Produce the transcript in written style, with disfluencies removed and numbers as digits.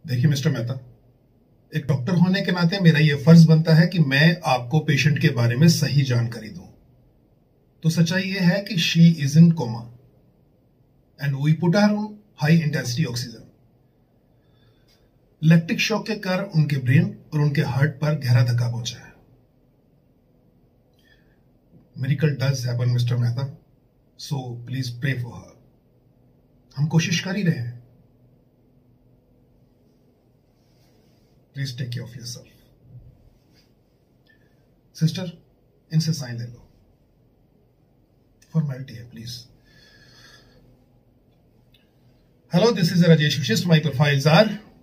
देखिए मिस्टर मेहता, एक डॉक्टर होने के नाते मेरा यह फर्ज बनता है कि मैं आपको पेशेंट के बारे में सही जानकारी दूं। तो सच्चाई यह है कि she is in coma and we put her on high intensity oxygen. Electric shock के कारण उनके ब्रेन और उनके हार्ट पर गहरा धक्का पहुंचा है। Miracle does happen mister Mehta, so please pray for her. हम कोशिश कर ही रहे हैं। Please take care of yourself. Sister, इनसे साइन ले लो, फॉर्मेलिटी है please. Hello, this is Rajesh Vishisht. My profiles are